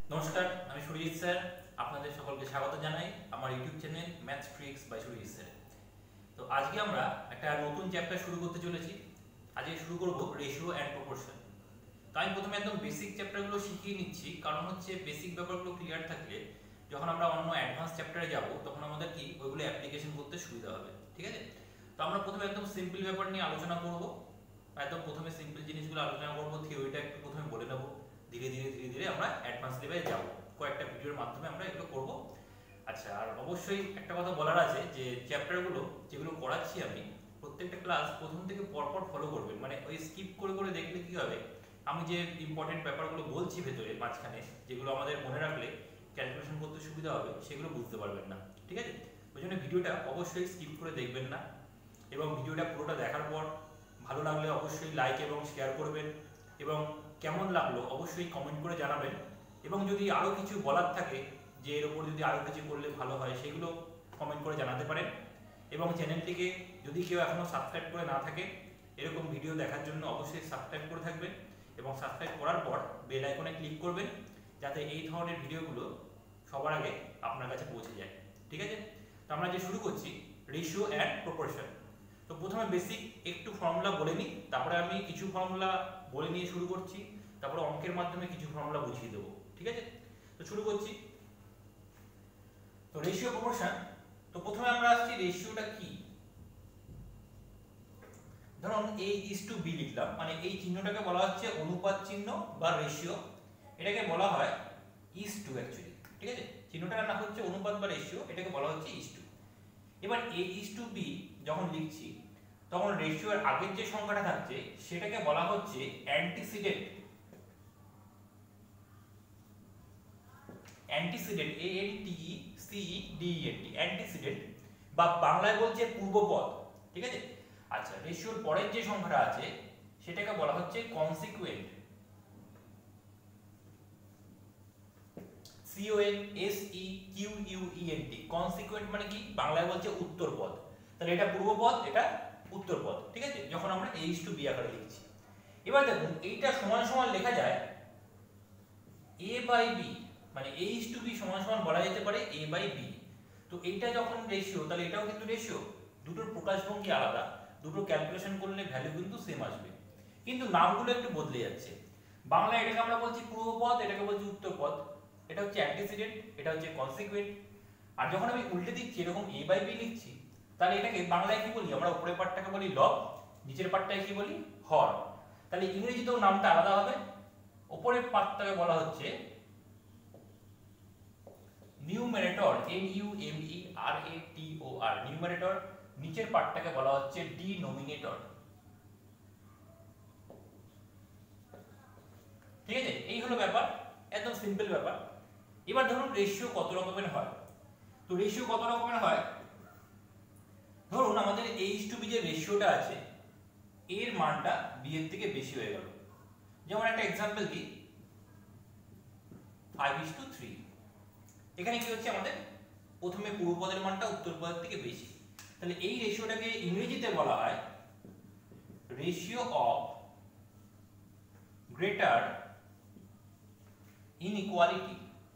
নমস্কার, আমি সুরজিৎ স্যার। আপনাদের সকলকে স্বাগত জানাই আমার YouTube channel maths tricks by Surajit sir. তো আজকে আমরা একটা নতুন চ্যাপ্টার শুরু করতে চলেছি। আজকে শুরু করব রেশিও অ্যান্ড প্রপোর্শন। তো আমি প্রথমে একদম বেসিক চ্যাপ্টারগুলো শিখিয়ে নিচ্ছি, কারণ হচ্ছে বেসিক ব্যাপারগুলো ক্লিয়ার থাকলে যখন আমরা অন্য অ্যাডভান্স চ্যাপ্টারে যাব তখন আমাদের কি ওইগুলো অ্যাপ্লিকেশন করতে সুবিধা হবে। ঠিক আছে? তো আমরা প্রথমে একদম সিম্পল ব্যাপার নিয়ে আলোচনা করব। একদম প্রথমে সিম্পল জিনিসগুলো আলোচনা করব, থিওরিটা একটু প্রথমে বলে নেব। ধীরে ধীরে আমরা অ্যাডভান্স লেভেলে যাব। কয়েকটা ভিডিওর মাধ্যমে আমরা এগুলো করব। আচ্ছা, আর অবশ্যই একটা কথা বলার আছে যে চ্যাপ্টারগুলো যেগুলো করাচ্ছি আমি প্রত্যেকটা ক্লাস প্রথম থেকে পরপর ফলো করবেন। মানে ওই স্কিপ করে করে দেখলে কি হবে, আমি যে ইম্পর্টেন্ট ব্যাপারগুলো বলছি ভেতরে মাঝখানে, যেগুলো আমাদের মনে রাখলে ক্যালকুলেশন করতে সুবিধা হবে, সেগুলো বুঝতে পারবেন না। ঠিক আছে? ওই জন্য ভিডিওটা অবশ্যই স্কিপ করে দেখবেন না, এবং ভিডিওটা পুরোটা দেখার পর ভালো লাগলে অবশ্যই লাইক এবং শেয়ার করবেন, এবং কেমন লাগলো অবশ্যই কমেন্ট করে জানাবেন। এবং যদি আরও কিছু বলার থাকে যে এর উপর যদি আরও কিছু করলে ভালো হয়, সেগুলো কমেন্ট করে জানাতে পারেন। এবং চ্যানেলটিকে যদি কেউ এখনও সাবস্ক্রাইব করে না থাকে, এরকম ভিডিও দেখার জন্য অবশ্যই সাবস্ক্রাইব করে থাকবেন, এবং সাবস্ক্রাইব করার পর বেল আইকনে ক্লিক করবেন, যাতে এই ধরনের ভিডিওগুলো সবার আগে আপনার কাছে পৌঁছে যায়। ঠিক আছে? তো আমরা যে শুরু করছি রেশিও অ্যান্ড প্রপোর্শন। তো প্রথমে বেসিক একটু ফর্মুলা বলে নিই, তারপরে আমি কিছু ফর্মুলা বলে নিয়ে শুরু করছি, তারপরে অঙ্কের মাধ্যমে কিছু ফর্মুলা বুঝিয়ে দেবো। ঠিক আছে? তো শুরু করছি। তো রেশিও প্রপোর্শন। তো প্রথমে আমরা আসছি রেশিওটা কি। ধরুন A:B লিখলাম, মানে এই চিহ্নটাকে বলা হচ্ছে অনুপাত চিহ্ন বা রেশিও। এটাকে বলা হয় ইস টু অ্যাকচুয়ালি। ঠিক আছে? চিহ্নটার নাম হচ্ছে অনুপাত বা রেশিও, এটাকে বলা হচ্ছে ইস টু। এবার A:B যখন লিখছি তখন রেশিওর আগের যে সংখ্যাটা থাকছে সেটাকে বলা হচ্ছে অ্যান্টিসিডেন্ট। অ্যান্টিসিডেন্ট, ANTECEDENT, অ্যান্টিসিডেন্ট, বা বাংলায় বলছে পূর্বপদ। ঠিক আছে? আচ্ছা, রেশিওর পরের যে সংখ্যাটা আছে সেটাকে বলা হচ্ছে কনসিকুয়েন্ট, CONSEQUENT। কনসিকুয়েন্ট মানে কি, বাংলায় বলছে উত্তরপদ। তাহলে এটা পূর্বপদ, এটা উত্তরপদ। ঠিক আছে? যখন আমরা A:B আকারে লিখছি। এবার দেখুন এইটা সমান সমান লেখা যায় A/B, মানে A:B সমান সমান বলা যেতে পারে A/B। তো এইটা যখন রেশিও, তাহলে এটাও কিন্তু রেশিও। দুটোর প্রকাশভঙ্গি আলাদা, দুটো ক্যালকুলেশন করলে ভ্যালু কিন্তু সেম আসবে, কিন্তু নামগুলো একটু বদলে যাচ্ছে। বাংলায় এটাকে আমরা বলছি পূর্বপদ, এটাকে বলছি উত্তরপদ। এটা হচ্ছে অ্যান্টিসিডেন্ট, এটা হচ্ছে কনসিকুয়েন্ট। আর যখন আমি উল্টে দিচ্ছি, এরকম A/B লিখছি, তাহলে এটাকে বাংলায় কি বলি আমরা, উপরের পার্টটাকে বলি লব, নিচের পার্টটাকে কি বলি হর। তাহলে ইংরেজিতেও নামটা আলাদা হবে। উপরের পার্টটাকে বলা হচ্ছে নিউমারেটর, NUMERATOR, নিউমারেটর। নিচের পার্টটাকে বলা হচ্ছে ডিনোমিনেটর। ঠিক আছে? এই হলো ব্যাপার, একদম সিম্পল ব্যাপার। এবার ধরুন রেশিও কত রকমের হয়। তো রেশিও কত রকমের হয়, ধরুন আমাদের A:B যে রেশিওটা আছে, এর মানটা B এর থেকে বেশি হয়ে গেল। যেমন একটা एग्जांपल দিই, 5:3। এখানে কি হচ্ছে, আমাদের প্রথমে পূর্বপদের মানটা উত্তরপদের থেকে বেশি। তাহলে এই রেশিওটাকে ইংরেজিতে বলা হয় রেশিও অফ গ্রেটার ইনইকুয়ালিটি।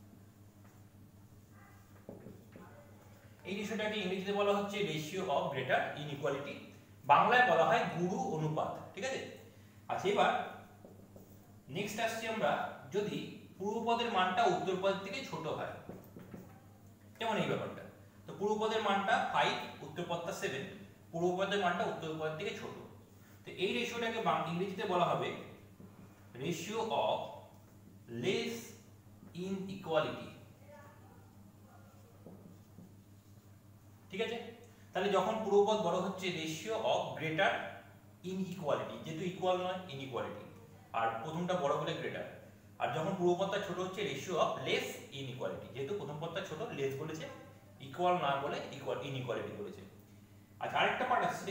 এই রেশিওটাকে ইংরেজিতে বলা হচ্ছে রেশিও অফ গ্রেটার ইনইকুয়ালিটি, বাংলায় বলা হয় গুরু অনুপাত। ঠিক আছে? আচ্ছা, এবার নেক্সট আসছি আমরা, যদি পূর্বপদের মানটা উত্তরপদের থেকে ছোট হয়, যেমন এই ব্যাপারটা। তো পূর্বপদের মানটা 5, উত্তরপদটা 7, পূর্বপদের মানটা উত্তরপদের থেকে ছোট। তো এই রেশিওটাকে ইংরেজিতে বলা হবে রেশিও অফ লেস ইনইকুয়ালিটি। ঠিক আছে? তাহলে যখন পূর্বপদ বড় হচ্ছে, রেশিও অফ গ্রেটার ইনইকুয়ালিটি, যেহেতু ইকুয়াল নয় ইনইকুয়ালিটি, আর প্রথমটা বড় বলে গ্রেটার। আর যখন পূর্বপদটা ছোট হচ্ছে, রেশিও অফ লেস ইনইকুয়ালিটি, যেহেতু প্রথম পদটা ছোট, লেস বলেছে, ইকুয়াল না বলে ইনইকুয়ালিটি বলেছে। আচ্ছা, আরেকটা পার্ট আসছে,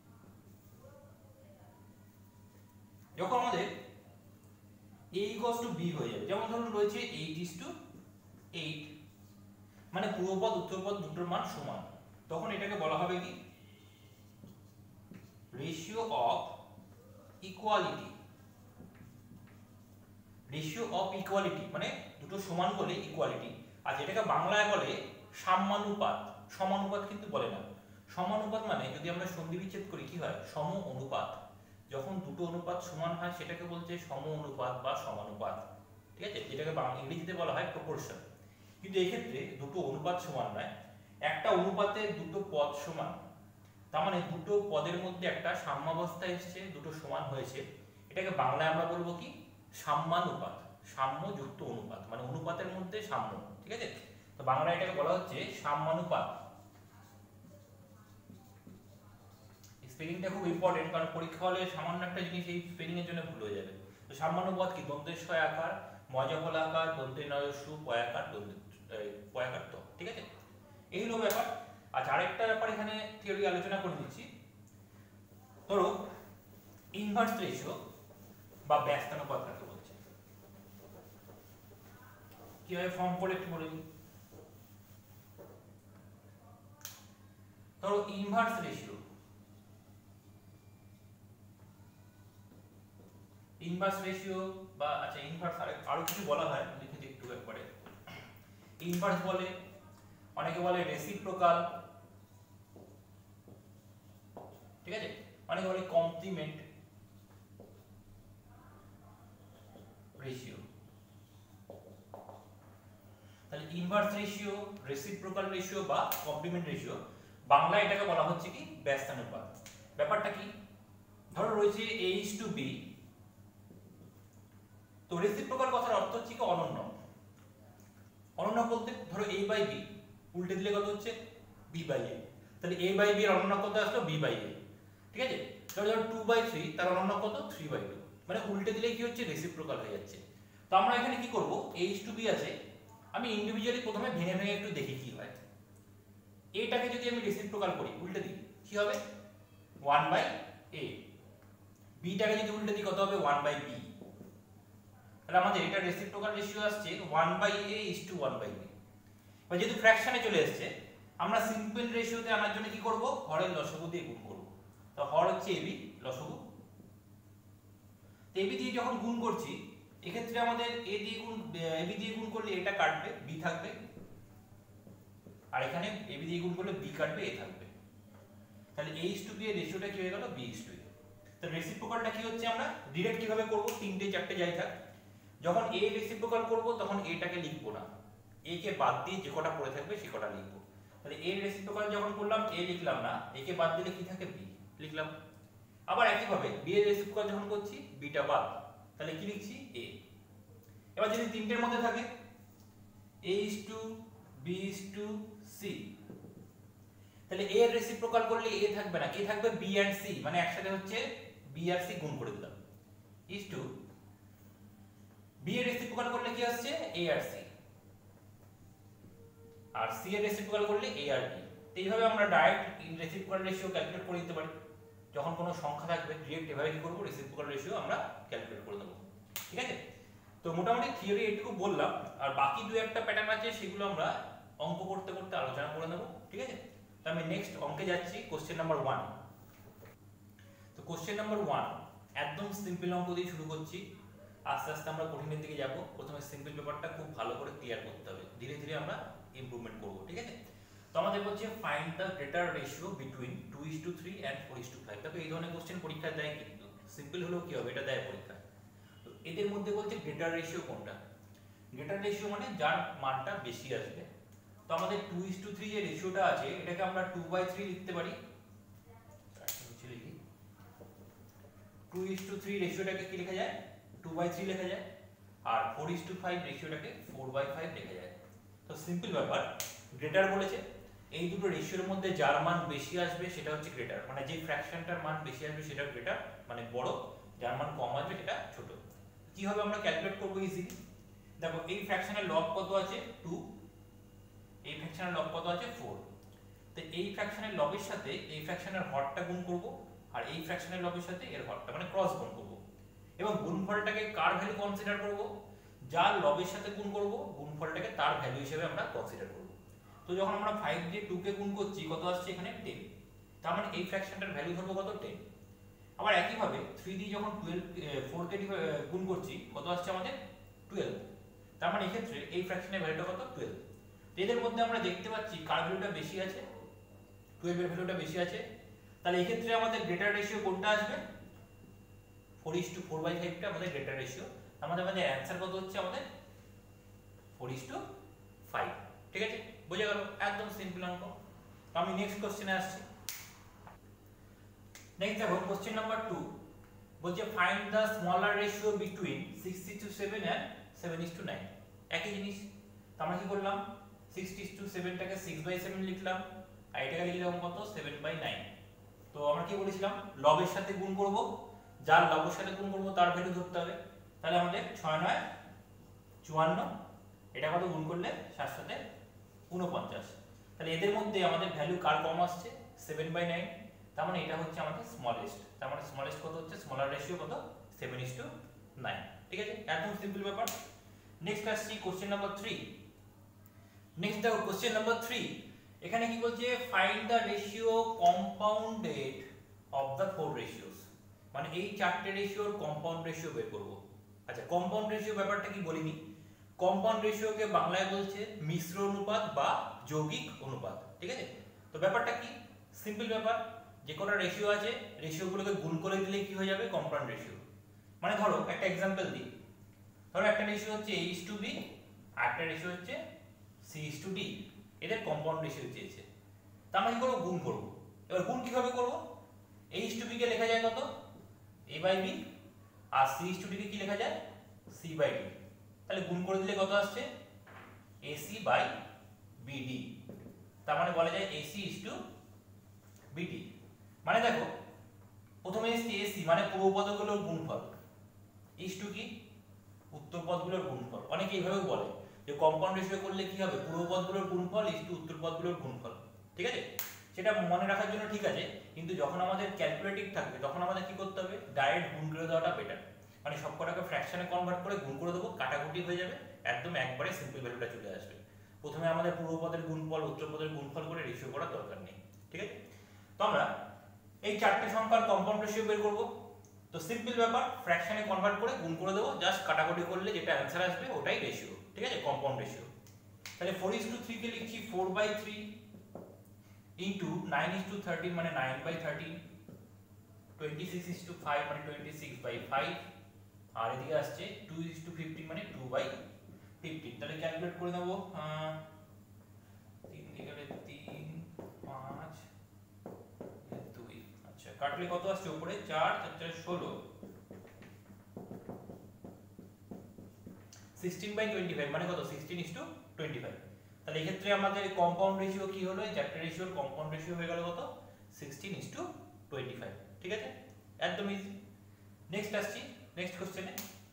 যখন আমাদের A = B হয়ে যাবে, যেমন ধরুন রয়েছে 8:8, মানে পূর্বপদ উত্তরপদ দুটোর মান সমান, তখন এটাকে বলা হবে কি ratio of equality. Ratio of equality মানে দুটো সমান বলে ইকুয়ালিটি, আর যেটাকে বাংলায় বলে সাম্যানুপাত। সমানুপাত কিন্তু বলে না। সমানুপাত মানে যদি আমরা সন্ধি বিচ্ছেদ করি কি হয়, সম অনুপাত। যখন দুটো অনুপাত সমান হয় সেটাকে বলছে সম অনুপাত বা সমানুপাত, ঠিক আছে, যেটাকে ইংরেজিতে বলা হয় প্রপোর্শন। কিন্তু এই ক্ষেত্রে দুটো অনুপাত সমান নয়, একটা অনুপাতে দুটো পদ সমান, তার মানে দুটো পদের মধ্যে একটা সাম্যাবস্থা এসেছে, দুটো সমান হয়েছে, এটাকে বাংলায় আমরা বলবো কি, সাম্যানুপাত। সাম্য যুক্ত অনুপাত মানে অনুপাতের মধ্যে সাম্য, ঠিক আছে। তো বাংলায় এটাকে বলা হচ্ছে সাম্যানুপাত। স্পেলিংটা খুব ইম্পর্টেন্ট, কারণ পরীক্ষা হলে সামান্য একটা জিনিস এই স্পেলিং এর জন্য ভুল হয়ে যাবে। তো সাম্যানুপাত কি, দন্তেশ্বয় আকার, মজফল আকার, দন্তে নয়স্যু, পয়াকার, পয়াকার ত, ঠিক আছে, এই হলো ব্যাপার। আচ্ছা, আরেকটা ব্যাপার এখানে থিওরি আলোচনা করে দিচ্ছি। ধরো ইনভার্স রেশিও বা ব্যস্তানুপাত কাকে বলছে, কিভাবে ফর্ম করে একটু বলে দিই। ধরো ইনভার্স রেশিও, ইনভার্স রেশিও বা আচ্ছা ইনভার্স আরো কিছু বলা হয়, লিখে দিই একটু একবারে। ইনভার্স বলে, অনেকে বলে রেসিপ্রোকাল, ঠিক আছে, অনেকে বলে কমপ্লিমেন্ট রেশিও। তাহলে ইনভার্স রেশিও, রেসিপ্রোকাল রেশিও বা কমপ্লিমেন্ট রেশিও, বাংলায় এটাকে বলা হচ্ছে কি, ব্যস্তানুপাত। ব্যাপারটা কি, ধরো রয়েছে a:b, তো রেসিপ্রোকাল কথার অর্থ হচ্ছে কি অনন্য। অনন্য বলতে ধরো a/b উল্টে দিলে কত হচ্ছে b/a, তাহলে a/b এর অনন্য কত আসলো b/a, ঠিক আছে। ধরো 2/3 তার অনন্য কত 3/2, মানে উল্টে দিলে কি হচ্ছে রেসিপ্রোকাল হয়ে যাচ্ছে। তো আমরা এখানে কি করব, a:b আছে, আমি ইন্ডিভিজুয়ালি প্রথমে ভেঙে ভেঙে একটু দেখি কি হয়। এটাকে যদি আমি রেসিপ্রোকাল করি, উল্টে দিই, কি হবে 1/a, b টাকে যদি উল্টে দিই কত হবে 1/b, তাহলে আমাদের এটা রেসিপ্রোকাল রেশিও আসছে 1/a:1/b। বা যেহেতু ফ্র্যাকশনে চলে আসছে, আমরা সিম্পল রেশিওতে আনার জন্য কি করব, হরের লসাগু দিয়ে গুণ করব। তো হর হচ্ছে ab, লসাগু, তো ab দিয়ে যখন গুণ করছি, এক্ষেত্রে আমাদের ab দিয়ে গুণ করলে এটা কাটবে, b থাকবে, আর এখানে ab দিয়ে গুণ করলে b কাটবে, a থাকবে। তাহলে a:b এর রেশিওটা কি হয়ে গেল b:a। তো রেসিপ্রোকালটা কি হচ্ছে, আমরা ডাইরেক্ট কিভাবে করব, তিনটে চারটে যাই থাক, যখন a রেসিপ্রোকাল করব তখন a টাকে লিখব না, a কে বাদ দিয়ে যে কটা পড়ে থাকবে সে কটা লিখব। তাহলে a রেসিপ্রোকাল যখন করলাম a লিখলাম না, a কে বাদ দিলে কি থাকে b লিখলাম। আবার একই ভাবে b এর রেসিপ্রোকাল যখন করছি b টা বাদ, তাহলে কি লিখছি a। এবার যদি তিনটের মধ্যে থাকে a:b:c, তাহলে a এর রেসিপ্রোকাল করলে a থাকবে না, কি থাকবে b and c, মানে একসাথে হচ্ছে b আর c গুণ করে দিলাম, is to b এর রেসিপ্রোকাল করলে কি আসছে a আর c, আর c এর রেসিপ্রোকাল করলে a আর b। এইভাবে আমরা ডাইরেক্ট রেসিপ্রোকাল রেশিও ক্যালকুলেট করে দিতে পারি। যখন কোনো সংখ্যা থাকবে ডাইরেক্ট এভাবে কি করব, রেসিপ্রোকাল রেশিও আমরা ক্যালকুলেট করে দেব, ঠিক আছে। তো মোটামুটি থিওরি এটুকু বললাম, আর বাকি দুই একটা প্যাটার্ন আছে সেগুলো আমরা অঙ্ক করতে করতে আলোচনা করে নেব, ঠিক আছে। তো আমি নেক্সট অঙ্কে যাচ্ছি, কোশ্চেন নাম্বার 1। তো কোশ্চেন নাম্বার 1 একদম সিম্পল অঙ্ক দিয়ে শুরু করছি, আস্তে আস্তে আমরা কঠিনের দিকে যাব। প্রথমে সিম্পল পেপারটা খুব ভালো করে ক্লিয়ার করতে হবে, ধীরে ধীরে আমরা ইমপ্রুভমেন্ট করব, ঠিক আছে। তো আমাদের বলছে find the greater ratio between 2:3 and 4:5। তবে এই ধরনের কোশ্চেন পরীক্ষায় দেয়, কিন্তু সিম্পল হলেও কি হবে, এটা দেয় পরীক্ষায়। তো এদের মধ্যে বলছে গ্রেটার রেশিও কোনটা, গ্রেটার রেশিও মানে যার মানটা বেশি আসবে। তো আমাদের 2:3 যে রেশিওটা আছে এটাকে আমরা 2/3 লিখতে পারি, 2:3 রেশিওটাকে কি লেখা যায় 2/3 লেখা যায়, আর 4:5 রেশিওটাকে 4/5 লেখা যায়। তো সিম্পল ব্যাপার, গ্রেটার বলেছে, এই দুটো রেশিওর মধ্যে যার মান বেশি আসবে সেটা হচ্ছে গ্রেটার, মানে যে ফ্র্যাকশনটার মান বেশি আসবে সেটা গ্রেটার মানে বড়, যার মান কম আসবে সেটা ছোট। কিভাবে আমরা ক্যালকুলেট করব ইজিলি, দেখো এই ফ্র্যাকশনের লব কত আছে 2, এই ফ্র্যাকশনের লব কত আছে 4, তো এই ফ্র্যাকশনের লবের সাথে এই ফ্র্যাকশনের হরটা গুণ করব, আর এই ফ্র্যাকশনের লবের সাথে এর হরটা মানে ক্রস গুণ করব, এবং গুণফলটাকে কার ভ্যালু কনসিডার করব, যার লবের সাথে গুণ করব গুণফলটাকে তার ভ্যালু হিসেবে আমরা কনসিডার করব। তো যখন আমরা 5 দিয়ে 2 কে গুণ করছি কত আসছে এখানে 10, তার মানে এই ফ্র্যাকশনটার ভ্যালু ধরবো কত 10। আবার একই ভাবে 3 দিয়ে যখন 4 কে গুণ করছি কত আসছে আমাদের 12। তার মানে এই ক্ষেত্রে এই ফ্র্যাকশনের ভ্যালুটা কত 12। এদের মধ্যে আমরা দেখতে পাচ্ছি কার ভ্যালুটা বেশি আছে, 12 এর ভ্যালুটা বেশি আছে। তাহলে এই ক্ষেত্রে আমাদের গ্রেটার রেশিও কোনটা আসবে, 4:4/5 টা আমাদের গ্রেটার রেশিও। আমাদের অ্যানসার কত হচ্ছে আমাদের 4:5। ঠিক আছে, বোঝা গেল, একদম সিম্পল অঙ্ক। আমি নেক্সট কোশ্চেনে আসছি। নেক্সট দেখো কোশ্চেন নাম্বার 2 বলছে find the smaller ratio between 6:7 and 7:9। একই জিনিস। তো আমরা কি করলাম, 6:7 টাকে 6/7 লিখলাম, আর এটাকে লিখলাম কত 7/9। তো আমরা কি বলেছিলাম, লবের সাথে গুণ করব, যার লবের সাথে গুণ করব তার ভ্যালু ধরতে হবে। তাহলে আমাদের 6×9 = 54, এটা কত গুণ করলে 7 সাথে 49। তাহলে এদের মধ্যে আমাদের ভ্যালু কার কম আসছে 7/9। তার মানে এটা হচ্ছে আমাদের স্মলেস্ট। তার মানে স্মলেস্ট কত হচ্ছে, স্মলার রেশিও কত 7:9। ঠিক আছে, একদম সিম্পল ব্যাপার। নেক্সট আসছি কোশ্চেন নাম্বার 3। নেক্সট দেখো কোশ্চেন নাম্বার 3, এখানে কি বলছে find the ratio compounded of the 4 ratios. মানে এই চারটে রেশিওর কম্পাউন্ড রেশিও বের করব। আচ্ছা, কম্পাউন্ড রেশিও ব্যাপারটা কি বলিনি। কম্পাউন্ড রেশিওকে বাংলায় বলছে মিশ্র অনুপাত বা যৌগিক অনুপাত। ঠিক আছে, তো ব্যাপারটা কি, সিম্পল ব্যাপার। যে কোনো রেশিও আছে, রেশিওগুলোকে গুণ করে দিলে কি হয়ে যাবে কম্পাউন্ড রেশিও। মানে ধরো একটা एग्जांपल দিই, ধরো একটা রেশিও হচ্ছে a:b আর একটা রেশিও হচ্ছে c:d। এদের কম্পাউন্ড রেশিও চেয়েছে, তা আমরা কি করব, গুণ করব। এবার গুণ কিভাবে করব, a:b কে লেখা যায় কত a/b, আর c:d কে কি লেখা যায় c/d। তাহলে গুণ করে দিলে কত আসছে ac/bd। তার মানে বলা যায় ac:bd। মানে দেখো প্রথমে এসছে ac মানে পূর্ব পদগুলোর গুণফল, ইস টু কি উত্তর পদগুলোর গুণফল। অনেকে এইভাবে বলে যে কম্পাউন্ড রেশিও করলে কি হবে, পূর্ব পদগুলোর গুণফল ইস টু উত্তর পদগুলোর গুণফল। ঠিক আছে, সেটা মনে রাখার জন্য ঠিক আছে, কিন্তু যখন আমাদের ক্যালকুলেটিভ থাকবে তখন আমাদের কি করতে হবে, ডাইরেক্ট গুণ করে দেওয়াটা বেটার। মানে সবকটাকে ফ্র্যাকশনে কনভার্ট করে গুণ করে দেবো, কাটাকুটি হয়ে যাবে, একদম একবারে সিম্পল ভ্যালুটা চলে আসবে। প্রথমে আমাদের পূর্ব পদের গুণফল উত্তর পদের গুণফল করে রেশিও করার দরকার নেই। ঠিক আছে, তো আমরা এই চারটে সংখ্যার কম্পাউন্ড রেশিও বের করব। তো সিম্পল ব্যাপার, ফ্র্যাকশনে কনভার্ট করে গুণ করে দেবো, জাস্ট কাটাকুটি করলে যেটা অ্যানসার আসবে ওটাই রেশিও। ঠিক আছে, কম্পাউন্ড রেশিও। তাহলে 4:3 কে লিখছি 4/3 ইনটু 9:13 মানে 9/13, 26:5 মানে 26/5, আর এদিকে আসছে 2:15 মানে 2/15। তাহলে ক্যালকুলেট করে নেব, 3 দিয়ে গেলে 3, 5, 2। আচ্ছা, কাটলে কত আসছে উপরে 4, 4 16, 16/25 মানে কত 16:25। তাহলে এই ক্ষেত্রে আমাদের কম্পাউন্ড রেশিও কি হলো, এই চারটে রেশিওর কম্পাউন্ড রেশিও হয়ে গেল কত 16:25। ঠিক আছে, একদম ইজি। নেক্সট আসছি নেক্সট কোশ্চেনে।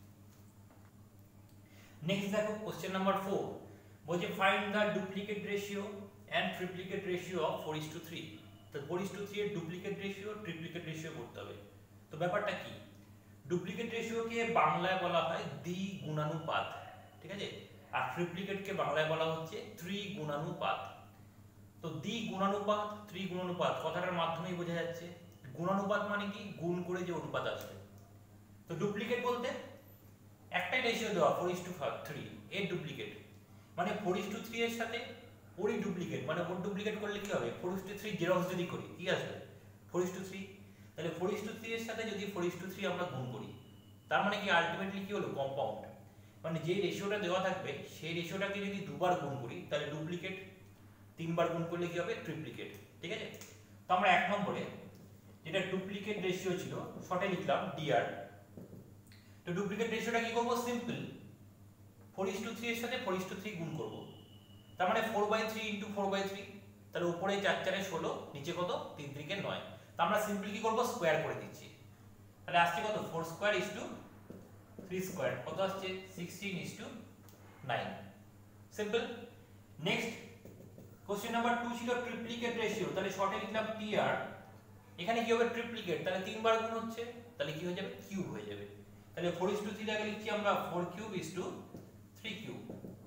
নেক্সট দেখো কোশ্চেন নাম্বার 4 বলছে find the duplicate ratio and triplicate ratio of 4:3। তো 4:3 এর ডুপ্লিকেট রেশিও ট্রিপ্লিকেট রেশিও করতে হবে। তো ব্যাপারটা কি, ডুপ্লিকেট রেশিওকে বাংলায় বলা হয় দ্বিগুণানুপাত। ঠিক আছে, আর ট্রিপ্লিকেটকে বাংলায় বলা হচ্ছে ত্রিগুণানুপাত। তো দ্বিগুণানুপাত ত্রিগুণানুপাত কথাটার মাধ্যমেই বোঝা যাচ্ছে। গুণানুপাত মানে কি, গুণ করে যে অনুপাত আসবে। তো ডুপ্লিকেট বলতে একটাই রেশিও দেওয়া 4:3 এর ডুপ্লিকেট, মানে 4:3 এর সাথে ওরই ডুপ্লিকেট, মানে ওর ডুপ্লিকেট করলে কি হবে 4:3 জেরক্স যদি করি কি আসবে 4:3। তাহলে 4:3 এর সাথে যদি 4:3 আমরা গুণ করি তার মানে কি আলটিমেটলি কি হলো কম্পাউন্ড। মানে যে রেশিওটা দেওয়া থাকবে সেই রেশিওটাকে যদি দুবার গুণ করি তাহলে ডুপ্লিকেট, তিনবার গুণ করলে কি হবে ট্রিপ্লিকেট। ঠিক আছে, তো আমরা এক নম্বরে যেটা ডুপ্লিকেট রেশিও ছিল শর্টে লিখলাম dr। তো ডুপ্লিকেট রেশিওটা কি করব, সিম্পল 4:3 এর সাথে 4:3 গুণ করব। তার মানে 4/3 * 4/3, তাহলে উপরে 4 4 16, নিচে কত 3 3 9। তো আমরা সিম্পল কি করব, স্কয়ার করে দিচ্ছি। তাহলে আসছে কত 4² * 3² কত আসছে 16:9। সিম্পল। নেক্সট কোশ্চেন নাম্বার 2 ছিল ট্রিপ্লিকেট রেশিও। তাহলে শর্টে লিখলাম tr। এখানে কি হবে ট্রিপ্লিকেট, তাহলে তিনবার গুণ হচ্ছে, তাহলে কি হয়ে যাবে কিউব হয়ে যাবে। তাহলে 4:3 আগে লিখছি আমরা 4³ * 3³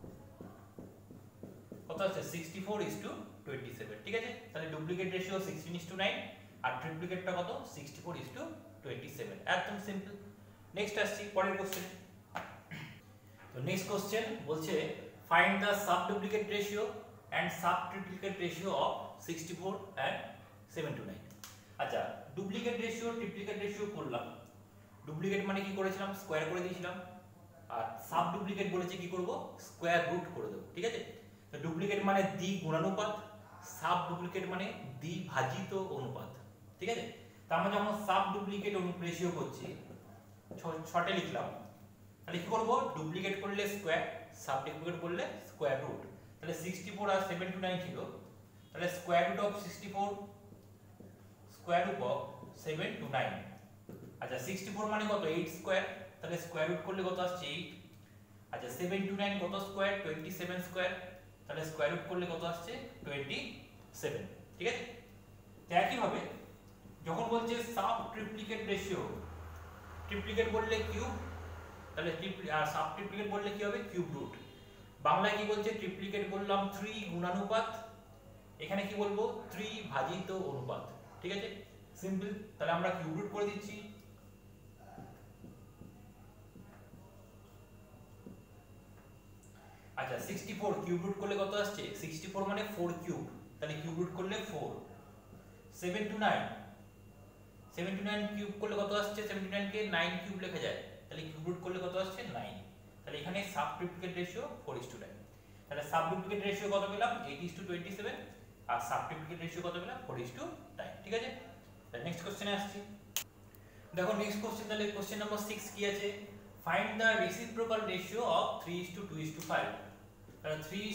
কত আছে 64:27। ঠিক আছে, তাহলে ডুপ্লিকেট রেশিও 16:9 আর ট্রিপ্লিকেটটা কত 64:27। একদম সিম্পল। নেক্সট আসছি পরের কোশ্চেনে। তো নেক্সট কোশ্চেন বলছে find the sub duplicate ratio and sub triplicate ratio of 64 and 729। আচ্ছা, ডুপ্লিকেট রেশিও ট্রিপ্লিকেট রেশিও করলাম। ডুপ্লিকেট মানে কি করেছিলাম, স্কোয়ার করে দিয়েছিলাম। আর সাব ডুপ্লিকেট বলেছে কি করব, স্কোয়ার রুট করে দেব। ঠিক আছে, তো ডুপ্লিকেট মানে দ্বি গুণানুপাত, সাব ডুপ্লিকেট মানে দ্বিভাজিত অনুপাত। ঠিক আছে, তো আমরা যখন সাব ডুপ্লিকেট রেশিও করছি, শর্টে লিখলাম, তাহলে কি করব, ডুপ্লিকেট করলে স্কোয়ার, সাব ডুপ্লিকেট করলে স্কোয়ার রুট। তাহলে 64 আর 729 ছিল, তাহলে square root of 64 square root of 729। আচ্ছা, 64 মানে কত, 8 স্কোয়ার, তাহলে স্কোয়ার রুট করলে কত আসছে 8। আচ্ছা, 729 কত স্কোয়ার, 27 স্কোয়ার, তাহলে স্কোয়ার রুট করলে কত আসছে 27। ঠিক আছে, তো একই ভাবে যখন বলছে সাব ট্রিপ্লিকেট রেশিও, ট্রিপ্লিকেট বললে কিউব, তাহলে আর সাব ট্রিপ্লিকেট বললে কি হবে, কিউব রুট। বাংলায় কি বলছে, ট্রিপ্লিকেট বললাম 3 গুণানুপাত, এখানে কি বলবো 3 ভাজিত অনুপাত। ঠিক আছে, সিম্পল। তাহলে আমরা কিউব রুট করে দিচ্ছি। আচ্ছা, 64 কিউব রুট করলে কত আসছে, 64 মানে 4 কিউব, তাহলে কিউব রুট করলে 4। 729 কিউব করলে কত আসছে, 79 কে 9 কিউব লেখা যায়, তাহলে কিউব রুট করলে কত আসছে 9। তাহলে এখানে সাব ট্রিপ্লিকেট রেশিও 4:9। তাহলে সাব ডুপ্লিকেট রেশিও কত পেলাম, 8:27, আর সাব ট্রিপ্লিকেট রেশিও কত পেলাম, 4:9। ঠিক আছে, তাহলে নেক্সট কোশ্চেনে আসছি। দেখো নেক্সট কোশ্চেন, তাহলে কোশ্চেন নাম্বার 6 কি আছে, find the reciprocal ratio of 3:2:5। তাহলে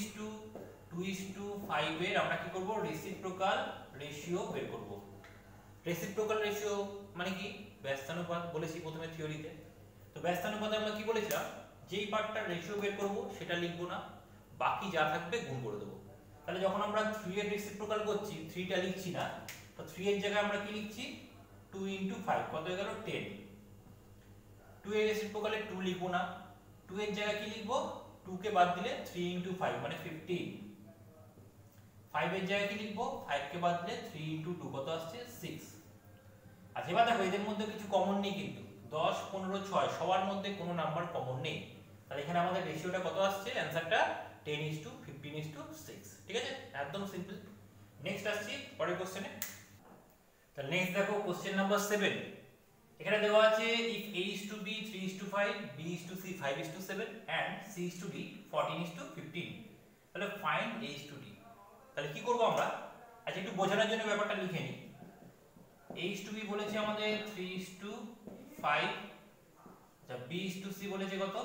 3:2:5 এর আমরা কি করব, রেসিপ্রোকাল রেশিও বের করব। রেসিপ্রোকাল রেশিও মানে কি, ব্যস্তানুপাত বলেছি প্রথমে থিওরিতে। তো ব্যস্তানুপাতে আমরা কি বলেছিলাম, যেই পার্টটা রেশিও বের করব সেটা লিখব না, বাকি যা থাকবে গুণ করে দেব। তাহলে যখন আমরা 3 এর রেসিপ্রোকাল করছি, 3 টা লিখছি না, তো 3 এর জায়গায় আমরা কি লিখছি, 2 × 5 কত হয়ে গেল 10। 2 এর রেসিপ্রোকালে 2 লিখব না, 2 এর জায়গায় কি লিখব, 2 কে বাদ দিলে 3 × 5 মানে 15। 5 এর জায়গায় কি লিখব, 5 কে বাদ দিলে 3 × 2 কত আসছে 6। আচ্ছা, এবার দেখো এদের মধ্যে কিছু কমন নেই, কিন্তু 10 15 6 সবার মধ্যে কোনো নাম্বার কমন নেই। তাহলে এখানে আমাদের রেশিওটা কত আসছে, অ্যানসারটা 10:15:6। ঠিক আছে, একদম সিম্পল। নেক্সট আসছি পরের কোশ্চেনে। তাহলে নেক্সট দেখো কোশ্চেন নাম্বার 7। এখানে দেওয়া আছে if a is to b 3:5, b is to c 5:7 and c is to d 14:15, তাহলে find a is to d। তাহলে কি করব আমরা, আচ্ছা একটু বোঝানোর জন্য ব্যাপারটা লিখে নিই। a is to b বলেছে আমাদের 3:5, আচ্ছা b is to c বলেছে কত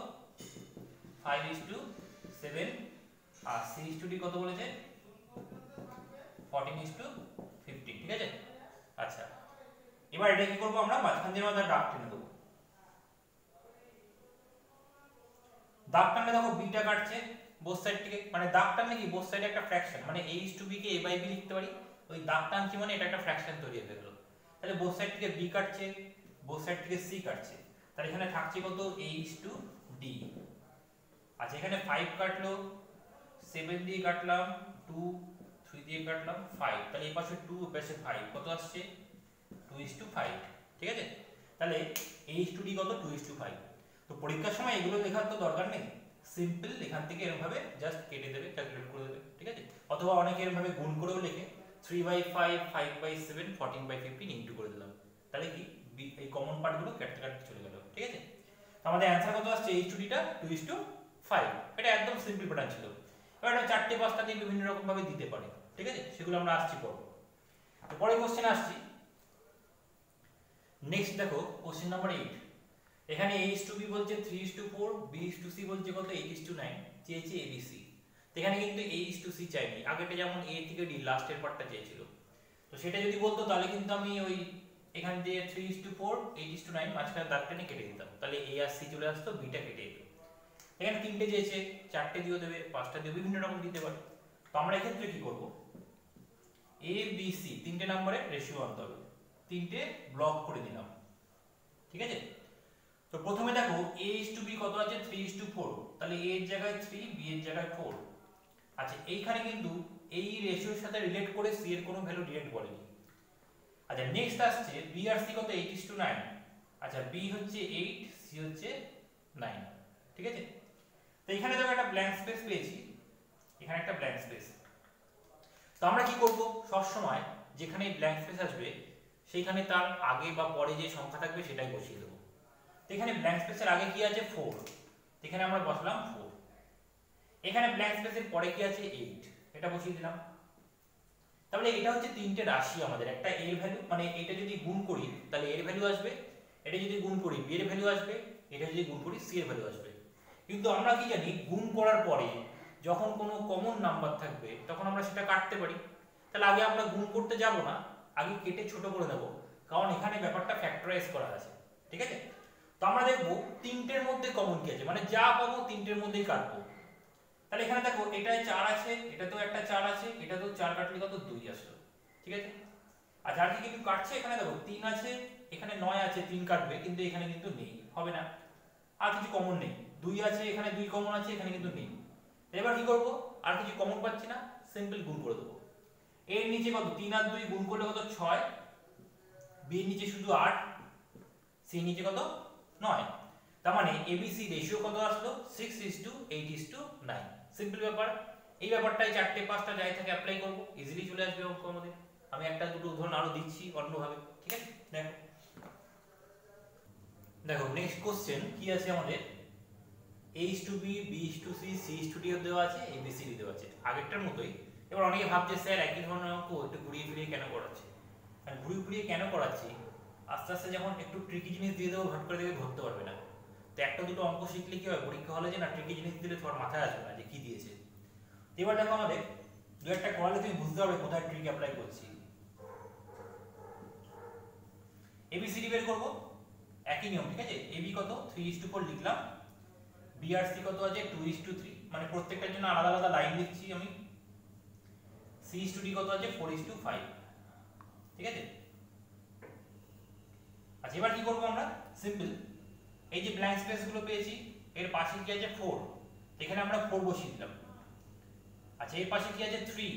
5:7, আর c is to d কত বলেছে 14:15। ঠিক আছে, আচ্ছা এবার এটা কি করব, আমরা মাঝখান দিয়ে আমাদের দাগ টেনে দেব। দাগ টানলে দেখো b টা কাটছে বোথ সাইড থেকে, মানে দাগ টানলে কি বোথ সাইডে একটা ফ্র্যাকশন, মানে a is to b K a/b লিখতে পারি, ওই দাগ টানছি মানে এটা একটা ফ্র্যাকশন তৈরি হয়ে গেল। তাহলে বোথ সাইড থেকে b কাটছে, বোথ সাইড থেকে c কাটছে, তাহলে এখানে থাকছে কত a is to d। আচ্ছা, এখানে 5 কাটলো, 7 দিয়ে কাটলাম, 2 3 দিয়ে কাটলাম 5, তাহলে এই পাশে 2 এই পাশে 5 কত আসছে 2:5। ঠিক আছে, তাহলে a is to d কত 2:5। তো পরীক্ষার সময় এগুলো লেখার তো দরকার নেই, সিম্পল এখান থেকে এরকম ভাবে জাস্ট কেটে দেবে, ক্যালকুলেট করে দেবে। ঠিক আছে, অথবা অনেকে এরকম ভাবে গুণ করেও লেখে 3/5 5/7 14/15 ইনটু করে দিলাম, তাহলে কি এই কমন পার্টগুলো কাটতে কাটতে চলে গেল। ঠিক আছে, তো আমাদের অ্যানসার কত আসছে a is to d টা 2:5। এটা একদম সিম্পল প্যাটার্ন ছিল। এবার এটা 4টে 5টা দিয়ে বিভিন্ন রকম ভাবে দিতে পারে। ঠিক আছে, সেগুলো আমরা আসছি পরে। তো পরের কোশ্চেন আসছি। নেক্সট দেখো কোশ্চেন নাম্বার 8। এখানে a is to b বলছে 3:4, b is to c বলছে কত 8:9, চেয়েছে a b c। এখানে কিন্তু a is to c চাইনি, আগেটা যেমন a থেকে d লাস্টের পার্টটা চেয়েছিল। তো সেটা যদি বলতো তাহলে কিন্তু আমি ওই এখান দিয়ে 3:4 8:9 মাঝখানে দাগটা নিয়ে কেটে দিতাম, তাহলে a আর c চলে আসতো, b টা কেটে যেত। এখানে 3টে চেয়েছে, 4টে দিয়েও দেবে, 5টা দিয়ে বিভিন্ন রকম দিতে পারে। তো আমরা এক্ষেত্রে কি করব, a b c 3টে নম্বরের রেশিও আনতে হবে, 3টে ব্লক করে দিলাম। ঠিক আছে, তো প্রথমে দেখো a is to b কত আছে 3:4, তাহলে a এর জায়গায় 3, b এর জায়গায় 4। আচ্ছা, এইখানে কিন্তু এই রেশিওর সাথে রিলেট করে c এর কোনো ভ্যালু ডিরেক্ট বলেনি। আচ্ছা, নেক্সট আসছে b আর c কত 8:9। আচ্ছা, b হচ্ছে 8, c হচ্ছে 9। ঠিক আছে, তো এখানে দেখো একটা ব্ল্যাঙ্ক স্পেস পেয়েছি, এখানে একটা ব্ল্যাঙ্ক স্পেস। তো আমরা কি করব, সব সময় যেখানে ব্ল্যাঙ্ক স্পেস আসবে সেইখানে তার আগে বা পরে যে সংখ্যা থাকবে সেটাই বসিয়ে দেবো। তো এখানে ব্ল্যাঙ্ক স্পেসের আগে কি আছে 4, এখানে আমরা বসালাম 4। এখানে ব্ল্যাঙ্ক স্পেসের পরে কি আছে 8, এটা বসিয়ে দিলাম। তাহলে এটা হচ্ছে তিনটে রাশি আমাদের, একটা এর ভ্যালু, মানে এটা যদি গুণ করি তাহলে এর ভ্যালু আসবে, এটা যদি গুণ করি বি এর ভ্যালু আসবে, এটা যদি গুণ করি সি এর ভ্যালু আসবে। কিন্তু আমরা কি জানি, গুণ করার পরে যখন কোনো কমন নাম্বার থাকবে তখন আমরা সেটা কাটতে পারি। তাহলে আগে আমরা গুণ করতে যাব না, আগে কেটে ছোট করে দেব, কারণ এখানে ব্যাপারটা ফ্যাক্টরাইজ করা আছে। ঠিক আছে, তো আমরা দেখব তিনটের মধ্যে কমন কি আছে, মানে যা পাবো তিনটের মধ্যেই কাটবো। তাহলে এখানে দেখো এটায় 4 আছে, এটাতেও একটা 4 আছে, এটাতেও 4 কাটলে কত 2 আসলো। ঠিক আছে, আর যার কি কিন্তু কাটছে, এখানে দেখো 3 আছে, এখানে 9 আছে, 3 কাটবে, কিন্তু এখানে কিন্তু নেই, হবে না, আর কিছু কমন নেই। 2 আছে, এখানে 2 কমন আছে, এখানে কিন্তু নেই। এবার কি করব, আর কিছু কমন পাচ্ছি না, সিম্পল গুণ করে দেবো। এর নিচে কত 3 আর 2 গুণ করলে কত 6, বি এর নিচে শুধু 8, সি এর নিচে কত 9। তার মানে এবিসি রেশিও কত আসলো 6:8:9। সিম্পল ব্যাপার। এই ব্যাপারটাই 4টে 5টা যাই থাকে অ্যাপ্লাই করব, ইজিলি চলে আসবে অঙ্ক আমাদের। আমি একটা দুটো উদাহরণ আরো দিচ্ছি অন্যভাবে। ঠিক আছে, দেখো দেখো নেক্সট কোশ্চেন কি আছে আমাদের, a:b, b:c, c:d দেওয়া আছে, abcd দেওয়া আছে, আগেরটার মতোই। এবার অনেকে ভাবছে স্যার একই ধরনের অঙ্ক একটু ঘুরিয়ে ফিরিয়ে কেন করাচ্ছে। আর ঘুরিয়ে ফিরিয়ে কেন করাচ্ছি, আস্তে আস্তে যখন একটু ট্রিকি জিনিস দিয়ে দেবো ভাট করে দেখে ধরতে পারবে না। তো একটা দুটো অঙ্ক শিখলে কি হয়, পরীক্ষা হলে যে না ট্রিকি জিনিস দিলে তোমার মাথায় আসবে না যে কি দিয়েছে। এবার দেখো আমাদের দু একটা করালে তুমি বুঝতে পারবে কোথায় ট্রিক অ্যাপ্লাই করছি। এবিসিডি বের করব, একই নিয়ম। ঠিক আছে, এবি কত 3:4 লিখলাম, বি আর সি কত আছে 2:3, মানে প্রত্যেকটার জন্য আলাদা আলাদা লাইন লিখছি আমি। সি:ডি কত আছে 4:5। ঠিক আছে, আচ্ছা এবার কি করব আমরা, সিম্পল এই যে ব্ল্যাঙ্ক স্পেস গুলো পেয়েছি এর পাশে কি আছে 4, এখানে আমরা 4 বসিয়ে দিলাম। আচ্ছা এর পাশে কি আছে 3,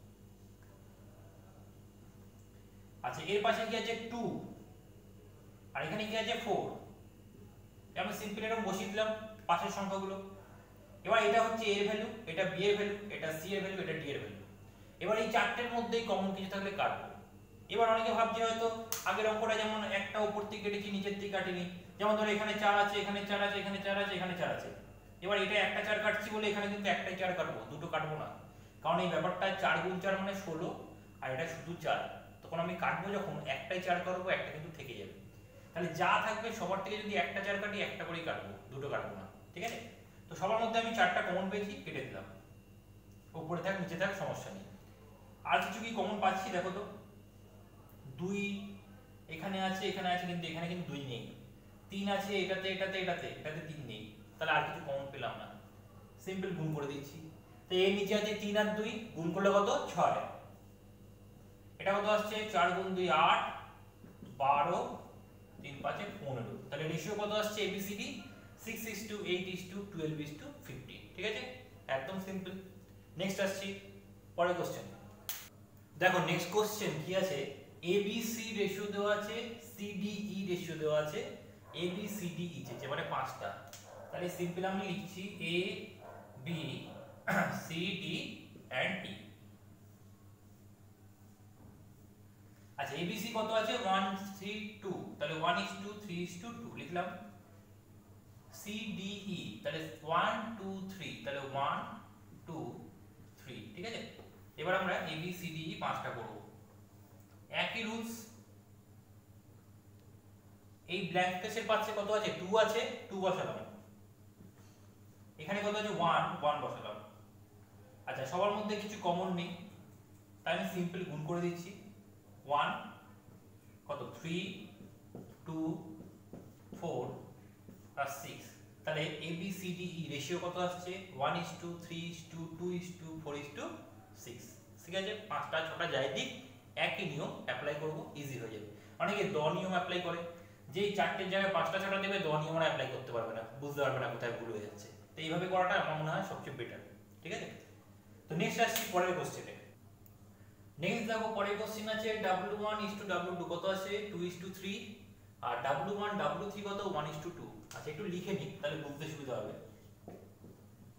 আচ্ছা এর পাশে কি আছে 2, আর এখানে কি আছে 4। আমরা সিম্পল এরকম বসিয়ে দিলাম পাশের সংখ্যাগুলো। এবার এটা হচ্ছে এর ভ্যালু, এটা বি এর ভ্যালু, এটা সি এর ভ্যালু, এটা ডি এর ভ্যালু। এবার এই চারটের মধ্যেই কমন কিছু থাকলে কাটবো। এবার অনেকে ভাবছে হয়তো আগের অঙ্কটা যেমন একটা উপর থেকে কেটেছি নিচের দিকে কাটিনি, যেমন ধরো এখানে 4 আছে, এখানে 4 আছে, এখানে 4 আছে, এখানে 4 আছে। এবার এটা একটা 4 কাটছি বলে এখানে কিন্তু একটাই 4 কাটবো, দুটো কাটবো না, কারণ এই ব্যাপারটা 4 গুণ 4 মানে 16, আর এটা শুধু 4। তখন আমি কাটবো যখন একটাই 4 কাটবো, একটা কিন্তু থেকে যাবে। তাহলে যা থাকবে সবার থেকে যদি একটা 4 কাটি, একটা করেই কাটবো, দুটো কাটবো না। ঠিক আছে, তো সবার মধ্যে আমি 4টা কমন পেয়েছি, কেটে দিলাম। উপরে থাক নিচে থাক সমস্যা নেই। আর কিছু কি কমন পাচ্ছি দেখো তো, 2 এখানে আছে, এখানে আছে, কিন্তু এখানে কিন্তু 2 নেই। 3 আছে এটাতে, এটাতে, এটাতে, এটাতে 3 নেই, তাহলে আর কিছু কমন পেলাম না। সিম্পল গুণ করে দিচ্ছি। তো এর নিচে আছে 3 আর 2 গুণ করলে কত 6, এটা কত আসছে 4 গুণ 2 8, 12, 3 5 15। তাহলে রেশিও কত আসছে এবিসিডি 6:8:12:50। ঠিক আছে, একদম সিম্পল। নেক্সট আসছি পরের কোশ্চেন। দেখো নেক্সট কোশ্চেন কি আছে, এবিসি রেশিও দেওয়া আছে, সিডিই রেশিও দেওয়া আছে, এবিসিডিই চেয়েছে মানে 5টা। তাহলে সিম্পল আমি লিখছি A B C D and E. আচ্ছা এবিসি কত আছে 1 3 2, তাহলে 1:3:2 লিখলাম। সিডিই তাহলে 1 2 3, তাহলে 1 2 3। ঠিক আছে, এবার আমরা এবিসিডিই 5টা করব, একই রুলস। এই ব্ল্যাঙ্ক স্পেসের পাশে কত আছে 2 আছে, 2 বসালাম। এখানে কত আছে 1 1 বসালাম। আচ্ছা সবার মধ্যে কিছু কমন নেই, তাই আমি সিম্পল গুণ করে দিচ্ছি। 1 কত 3 2 4 আর 6, তাহলে এবিসিডিই রেশিও কত আসছে 1:3:2:2:4:6। ঠিক আছে, 5টা 6টা যাই দিক একই নিয়ম অ্যাপ্লাই করব, ইজি হয়ে যাবে। অনেকে দ নিয়ম অ্যাপ্লাই করে, যেই 4টের জায়গায় 5টা 6টা দেবে, দ নিয়ম অ্যাপ্লাই করতে পারবে না, বুঝতে পারবে না কোথায় ভুল হয়ে যাচ্ছে। তো এইভাবে করাটা আমার মনে হয় সবচেয়ে বেটার। ঠিক আছে, তো নেক্সট আসছি পরের কোশ্চেনে। নেক্সট দেখো পরের কোশ্চেন আছে W1:W2 কত আছে 2:3, আর W1 W3 কত 1:2। আচ্ছা একটু লিখে নিই তাহলে বুঝতে সুবিধা হবে।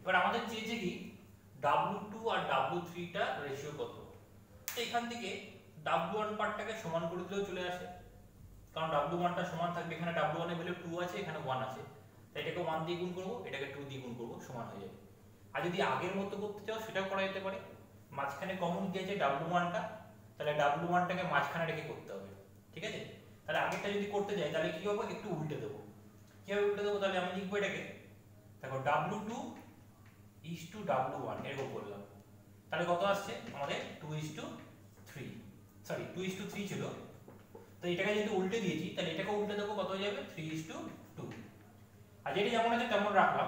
এবার আমাদের চেয়েছে কি W2 আর W3 টা রেশিও কত। তো এখান থেকে W1 পার্টটাকে সমান করে দিলেও চলে আসে, কারণ W1 টা সমান থাকবে, এখানে W1 এর ভ্যালু 2 আছে, এখানে 1 আছে, তাই এটাকে 1 দিয়ে গুণ করব, এটাকে 2 দিয়ে গুণ করব, সমান হয়ে যাবে। আর যদি আগের মতো করতে চাও সেটাও করা যেতে পারে। মাঝখানে কমন দিয়েছে W1 টা, তাহলে W1 টাকে মাঝখানে রেখে করতে হবে, ঠিক আছে। তাহলে আগেরটা যদি করতে যাই তাহলে কি হবে, একটু উল্টে দেব। কিভাবে উল্টে দেব, তাহলে আমি লিখবো এটাকে, দেখো W2 is to W1 এরকম করলাম, তাহলে কত আসছে আমাদের 2:3, সরি 2:3 ছিল, তো এটাকে যদি উল্টে দিয়েছি তাহলে এটাকে উল্টে দেবো, কত হয়ে যাবে 3:2। আর যেটা যেমন আছে তেমন রাখলাম।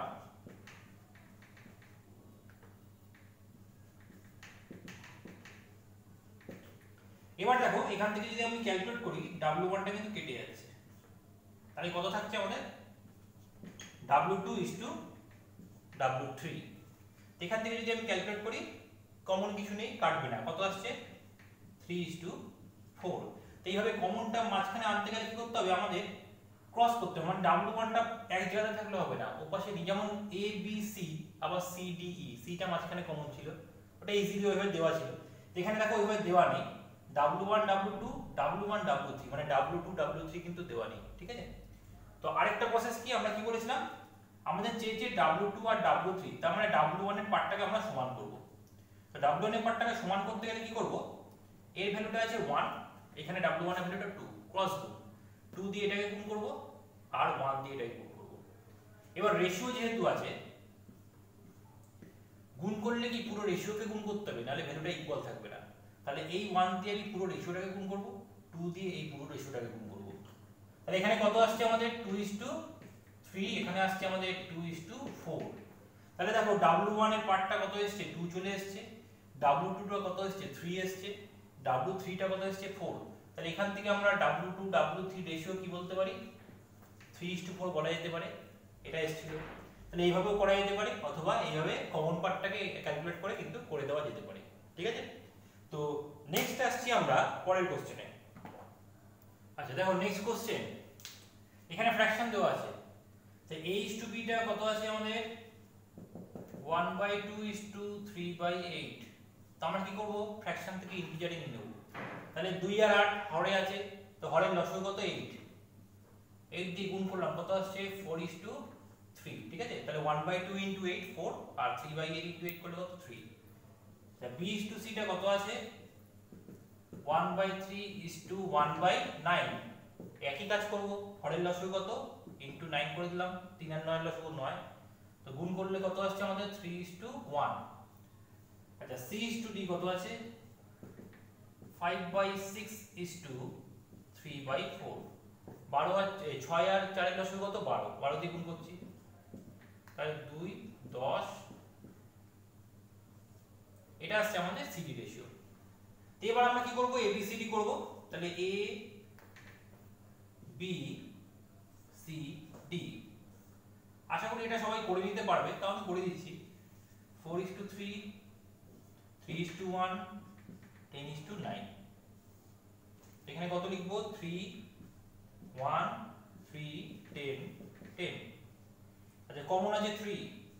এবার দেখো এখান থেকে যদি আমি ক্যালকুলেট করি W1 টা কিন্তু কেটে যাচ্ছে, তাহলে কত থাকছে আমাদের W2 is to W3। এখান থেকে যদি আমি ক্যালকুলেট করি কমন কিছু নেই, কাটবে না, কত আসছে 3:4। তো এইভাবে কমনটা মাঝখানে আনতে গেলে কি করতে হবে, আমাদের ক্রস করতে হবে, মানে W1 টা এক জায়গায় থাকলে হবে না, ওপাশে যেমন A B C আবার C D E, C টা মাঝখানে কমন ছিল, ওটা ইজিলি ওইভাবে দেওয়া ছিল, এখানে দেখো ওইভাবে দেওয়া নেই, W1 W2 W1 W3, মানে W2 W3 কিন্তু দেওয়া নেই, ঠিক আছে। তো আরেকটা প্রসেস কি, আমরা কি করেছিলাম, আমাদের চেয়েছে W2 আর W3, তার মানে W1 এর পার্টটাকে আমরা সমান করব। তো W1 এর পার্টটাকে সমান করতে গেলে কি করব, এর ভ্যালুটা আছে 1, এখানে W1 এর ভ্যালুটা 2, ক্রস গুণ, 2 দিয়ে এটাকে গুণ করব আর 1 দিয়ে এটাকে গুণ করব। এবার রেশিও যেহেতু আছে, গুণ করলে কি পুরো রেশিওকে গুণ করতে হবে, নাহলে ভ্যালুটা ইকুয়াল থাকবে না। তাহলে এই 1 দিয়ে আমি পুরো রেশিওটাকে গুণ করব, 2 দিয়ে এই পুরো রেশিওটাকে গুণ করব। তাহলে এখানে কত আসছে আমাদের 2:3, এখানে আসছে আমাদের 2:4। তাহলে দেখো W1 এর পার্টটা কত এসেছে 2 চলে এসেছে, W2 টা কত এসেছে 3 এসেছে, W3 টা কত এসেছে 4। তাহলে এখান থেকে আমরা W2 W3 রেশিও কি বলতে পারি 3:4 বলা যেতে পারে, এটা এসেছিল। তাহলে এইভাবেও করা যেতে পারে, অথবা এইভাবে কমন পার্টটাকে ক্যালকুলেট করে কিন্তু করে দেওয়া যেতে পারে, ঠিক আছে। তো নেক্সট আসছি আমরা পরের কোশ্চেনে। আচ্ছা দেখো নেক্সট কোশ্চেন, এখানে ফ্র্যাকশন দেওয়া আছে, তো a/b টা কত আছে আমাদের 1/2:3/8। তো আমরা কি করব, ফ্র্যাকশন থেকে ইন্টিজারে নিয়ে নেব। তাহলে 2 আর 8 হরে আছে, তো হরের লসাগু কত 8, 8 দিয়ে গুণ করলাম, কত আসছে 4:3, ঠিক আছে। তাহলে 1/2 * 8 4, আর 3/8 * 8 করলে কত 3। তাহলে b/c টা কত আছে 1/3:1/9। একই কাজ করব, হরের লসাগু কত ইনটু 9 করে দিলাম, 3 আর 9 এর লসাগু 9, তো গুণ করলে কত আসছে আমাদের 3:1। আচ্ছা c/d কত আছে 5/6:3/4। 12 আর 6 আর 4 এর লসাগু কত 12, 12 দিয়ে গুণ করছি, তাহলে 2 10, এটা আসছে আমাদের সিডি রেশিও। তো এবার আমরা কি করব, ABCD করব। তাহলে A B C D, আশা করি এটা সবাই করে নিতে পারবে, তাও আমি করে দিচ্ছি। 4:3, 3:1, 10:9। এখানে কত লিখব 3 1 3 10 10। আচ্ছা কমন আছে 3,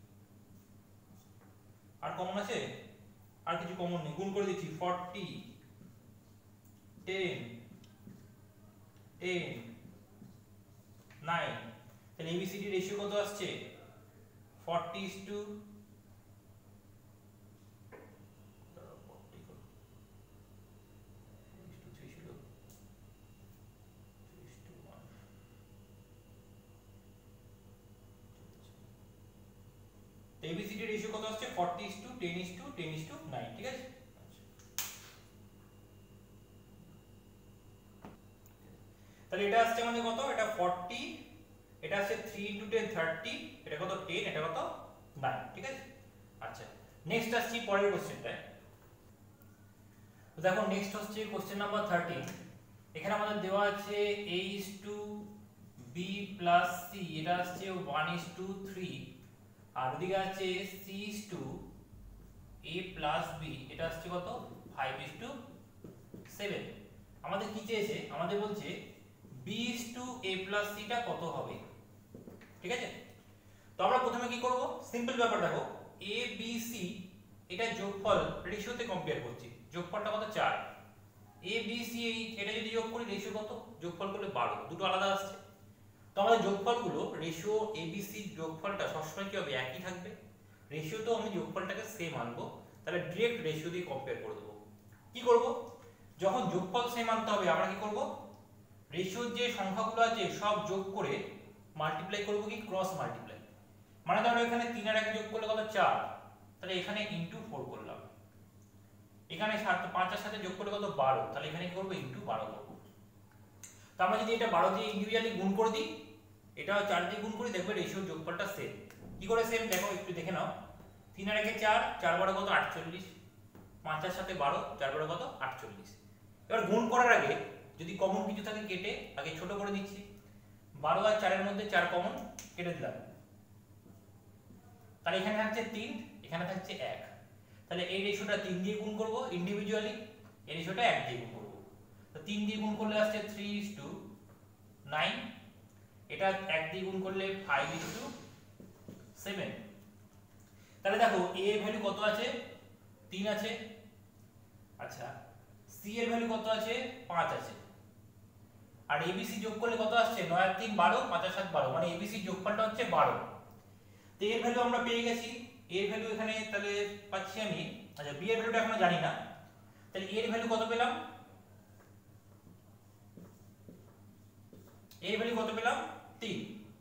আর কমন আছে, আর কিছু কমন নেই, গুণ করে দিচ্ছি 40 10 10 9। তাহলে ABCD রেশিও কত আসছে 40:3 ছিল, ABCD রেশিও কত আসছে 40:10:10:9, ঠিক আছে। তাহলে এটা আসছে আমাদের কত, এটা 40, এটা আসছে 3 * 10 30, এটা কত 10, এটা কত 9, ঠিক আছে। আচ্ছা নেক্সট আসছি পরের কোশ্চেনটায়। তো দেখো নেক্সট হচ্ছে কোশ্চেন নাম্বার 13। এখানে আমাদের দেওয়া আছে A/B + C, এটা আসছে 1:3, আর ওদিকে আছে C/A + B, এটা আসছে কত 5:7। আমাদের কি চেয়েছে, আমাদের বলছে B/A + C টা কত হবে, ঠিক আছে। তো আমরা প্রথমে কি করব, সিম্পল ব্যাপার দেখো, এ বি সি এটা যোগফল রেশিওতে কম্পেয়ার করছি, যোগফলটা কত 4, এ বি সি এটা যদি যোগ করি রেশিও কত, যোগফল করলে 12, দুটো আলাদা আসছে। তো আমাদের যোগফলগুলো রেশিও এ বি সি যোগফলটা সবসময় কি হবে, একই থাকবে। রেশিও তো আমি যোগফলটাকে সেম আনবো, তাহলে ডিরেক্ট রেশিও দিয়ে কম্পেয়ার করে দেবো। কি করব, যখন যোগফল সেম আনতে হবে আমরা কি করব, রেশিওর যে সংখ্যাগুলো আছে সব যোগ করে মাল্টিপ্লাই করব, কি ক্রস মাল্টিপ্লাই। মানে ধরো এখানে 3 আর 1 যোগ করলে কত 4, তাহলে এখানে ইনটু 4 করলাম। এখানে 5 এর সাথে যোগ করলে কত 12, তাহলে এখানে কি করব ইনটু 12 করব। তো আমরা যদি এটা 12 দিয়ে ইন্ডিভিজুয়ালি গুণ করে দিই, এটাও 4 দিয়ে গুণ করি, দেখবে রেশিওর যোগফলটা সেম। কি করে সেম দেখো, একটু দেখে নাও। 3 আর 1 4, 4 12 কত 48, 5 এর সাথে 12, 4 12 কত 48। এবার গুণ করার আগে যদি কমন কিছু থাকে কেটে আগে ছোট করে দিচ্ছি। 12 আর 4 এর মধ্যে 4 কমন কেটে দিলাম, তাহলে এখানে থাকছে 3, এখানে থাকছে 1। তাহলে এই রেশিওটা 3 দিয়ে গুণ করব ইন্ডিভিজুয়ালি, এই রেশিওটা 1 দিয়ে গুণ করব। তো 3 দিয়ে গুণ করলে আসছে 3:9, এটা 1 দিয়ে গুণ করলে 5:7। তাহলে দেখো a এর ভ্যালু কত আছে, 3 আছে। আচ্ছা, c এর ভ্যালু কত আছে, 5 আছে। আর abc যোগ করলে কত আসছে, 9 আর 3 12, 5 আর 7 12, মানে abc যোগফলটা হচ্ছে 12। তো এর ভ্যালু আমরা পেয়ে গেছি, এর ভ্যালু এখানে তাহলে পাচ্ছি আমি। আচ্ছা, b এর ভ্যালুটা এখনো জানি না, তাহলে এর ভ্যালু কত পেলাম, এর ভ্যালু কত পেলাম 3।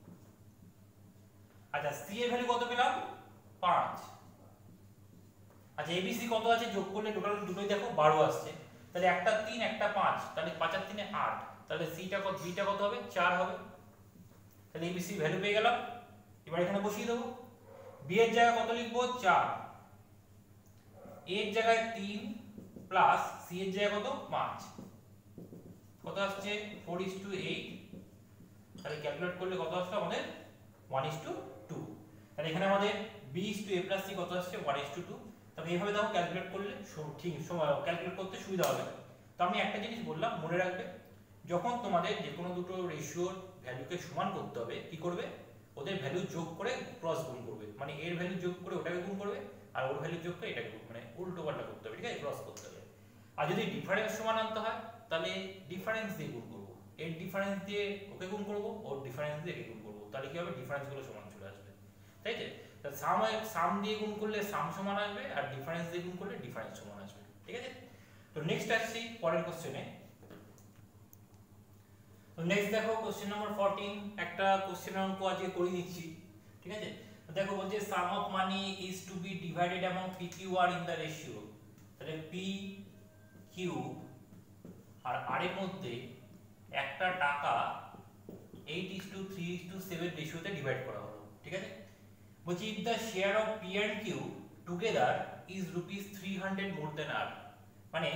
আচ্ছা, c এর ভ্যালু কত পেলাম 5। আচ্ছা, abc কত আছে, যোগ করলে টোটাল দুটোই দেখো 12 আসছে। তাহলে একটা 3 একটা 5, তাহলে 5 আর 3 8, তাহলে c টা কত, b টা কত হবে 4 হবে। তাহলে abc ভ্যালু পেয়ে গেলাম। এবার এখানে বসিয়ে দেব, b এর জায়গায় কত লিখবো 4, a এর জায়গায় 3 প্লাস c এর জায়গায় কত 5, কত আসছে 4:8। তাহলে ক্যালকুলেট করলে কত আসছে আমাদের 1:2। তাহলে এখানে আমাদের b a plus c কত আসছে 1:2। তবে এইভাবে দেখো ক্যালকুলেট করলে ঠিক সময় ক্যালকুলেট করতে সুবিধা হবে। তো আমি একটা জিনিস বললাম মনে রাখবে, যখন তোমাদের যে কোনো দুটো রেশিওর ভ্যালুকে সমান করতে হবে কি করবে, ওদের ভ্যালু যোগ করে ক্রস গুণ করবে, মানে এর ভ্যালু যোগ করে ওটাকে গুণ করবে আর ওর ভ্যালু যোগ করে এটাকে গুণ, মানে উল্টো পাল্টা করতে হবে, ঠিক আছে, ক্রস করতে হবে। আর যদি ডিফারেন্স সমান আনতে হয় তাহলে ডিফারেন্স দিয়ে গুণ করব, এর ডিফারেন্স দিয়ে ওকে গুণ করব, ওর ডিফারেন্স দিয়ে একে গুণ করব, তাহলে কি হবে ডিফারেন্স গুলো সমান চলে আসবে, তাই তো। সাম দিয়ে গুণ করলে সাম সমান আসবে আর ডিফারেন্স দিয়ে গুণ করলে ডিফারেন্স সমান আসবে, ঠিক আছে। তো নেক্সট আসছি পরের কোশ্চেনে। তো নেক্সট দেখো কোশ্চেন নাম্বার 14, একটা কোশ্চেন অঙ্ক আজকে করে নিচ্ছি, ঠিক আছে। তো দেখো বলছে sum of money is to be divided among P Q R in the ratio. তাহলে পি কিউ আর আর এর মধ্যে একটা টাকা 8:3:7 রেশিওতে ডিভাইড করা হলো, ঠিক আছে। বলছি if the share of P and Q together is ₹300 more than R, মানে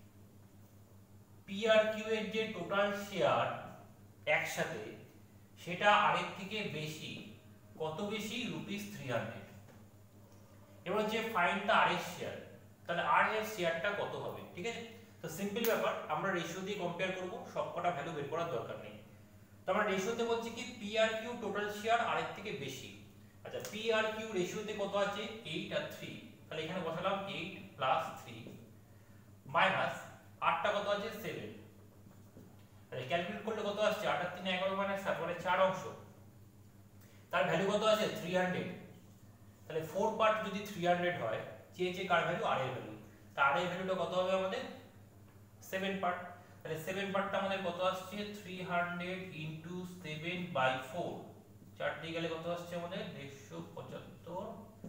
P আর Q এর যে টোটাল শেয়ার একসাথে সেটা আর এর থেকে বেশি, কত বেশি, ₹300। এবার হচ্ছে ফাইন্ড দ্য আর এর শেয়ার, তাহলে আর এর শেয়ারটা কত হবে, ঠিক আছে। তো সিম্পল ব্যাপার, আমরা রেশিও দিয়ে কম্পেয়ার করব, সবকটা ভ্যালু বের করার দরকার নেই। তো আমরা রেশিওতে বলছি কি P আর Q টোটাল শেয়ার আর এর থেকে বেশি। আচ্ছা, P আর Q রেশিওতে কত আছে 8 আর 3, তাহলে এখানে বসালাম 8 প্লাস 3 মাইনাস 8 টা কত আছে 7, তাহলে ক্যালকুলেট করলে কত আসছে 8 আর 3 11 মাইনাস 7 মানে 4 অংশ, তার ভ্যালু কত আছে 300। তাহলে 4 পার্ট যদি 300 হয়, চেয়েছে কার ভ্যালু, আর এর ভ্যালু, তার আর এর ভ্যালুটা কত হবে আমাদের 7 পার্ট। তাহলে 7 পার্টটা আমাদের কত আসছে 300 ইনটু 7/4, 4 দিয়ে গেলে কত আসছে আমাদের 175,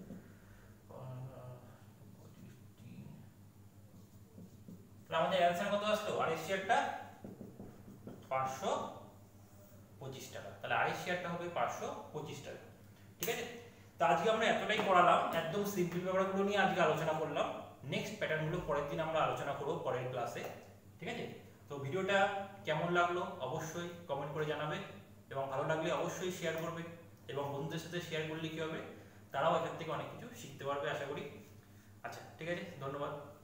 আমাদের অ্যানসার কত আসলো, আর এর শেয়ারটা 525 টাকা। তাহলে আর এর শেয়ারটা হবে 525 টাকা, ঠিক আছে। তো আজকে আমরা এতটাই পড়ালাম, একদম সিম্পল ব্যাপারগুলো নিয়ে আজকে আলোচনা করলাম। নেক্সট প্যাটার্নগুলো পরের দিন আমরা আলোচনা করব পরের ক্লাসে, ঠিক আছে। তো ভিডিওটা কেমন লাগলো অবশ্যই কমেন্ট করে জানাবে, এবং ভালো লাগলে অবশ্যই শেয়ার করবে, এবং বন্ধুদের সাথে শেয়ার করলে কি হবে, তারাও এখান থেকে অনেক কিছু শিখতে পারবে আশা করি। আচ্ছা, ঠিক আছে, ধন্যবাদ।